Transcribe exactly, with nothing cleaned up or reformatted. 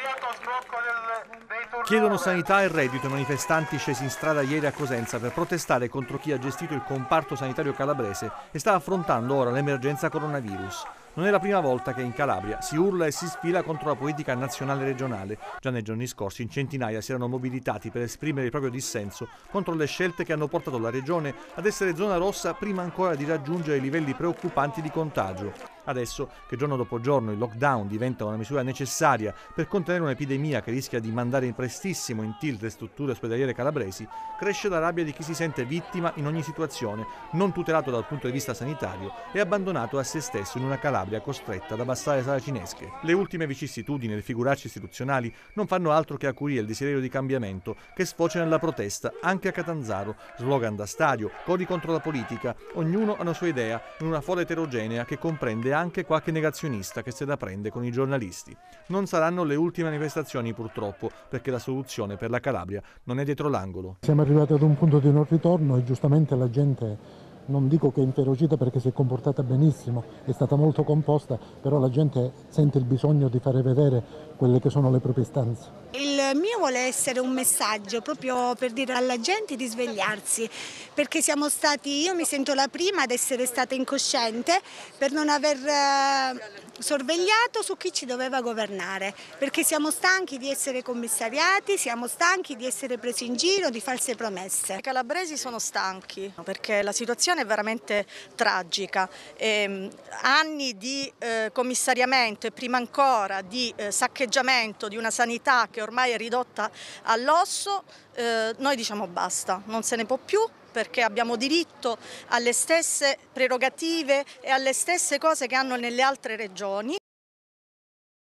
Chiedono sanità e reddito i manifestanti scesi in strada ieri a Cosenza per protestare contro chi ha gestito il comparto sanitario calabrese e sta affrontando ora l'emergenza coronavirus. Non è la prima volta che in Calabria si urla e si sfila contro la politica nazionale e regionale. Già nei giorni scorsi in centinaia si erano mobilitati per esprimere il proprio dissenso contro le scelte che hanno portato la regione ad essere zona rossa prima ancora di raggiungere livelli preoccupanti di contagio. Adesso che giorno dopo giorno il lockdown diventa una misura necessaria per contenere un'epidemia che rischia di mandare prestissimo in tilt le strutture ospedaliere calabresi, cresce la rabbia di chi si sente vittima in ogni situazione, non tutelato dal punto di vista sanitario e abbandonato a se stesso in una Calabria costretta ad abbassare saracinesche. Le ultime vicissitudini e le figuracce istituzionali non fanno altro che acuire il desiderio di cambiamento che sfocia nella protesta anche a Catanzaro. Slogan da stadio, codi contro la politica, ognuno ha una sua idea in una folla eterogenea che comprende anche qualche negazionista che se la prende con i giornalisti. Non saranno le ultime manifestazioni purtroppo, perché la soluzione per la Calabria non è dietro l'angolo. Siamo arrivati ad un punto di non ritorno e giustamente la gente, non dico che è inferocita perché si è comportata benissimo, è stata molto composta, però la gente sente il bisogno di fare vedere quelle che sono le proprie istanze. Il mio vuole essere un messaggio proprio per dire alla gente di svegliarsi, perché siamo stati, io mi sento la prima ad essere stata incosciente per non aver sorvegliato su chi ci doveva governare, perché siamo stanchi di essere commissariati, siamo stanchi di essere presi in giro, di false promesse. I calabresi sono stanchi perché la situazione è veramente tragica. E, anni di eh, commissariamento e prima ancora di eh, saccheggiamento di una sanità che ormai è ridotta all'osso, eh, noi diciamo basta, non se ne può più, perché abbiamo diritto alle stesse prerogative e alle stesse cose che hanno nelle altre regioni.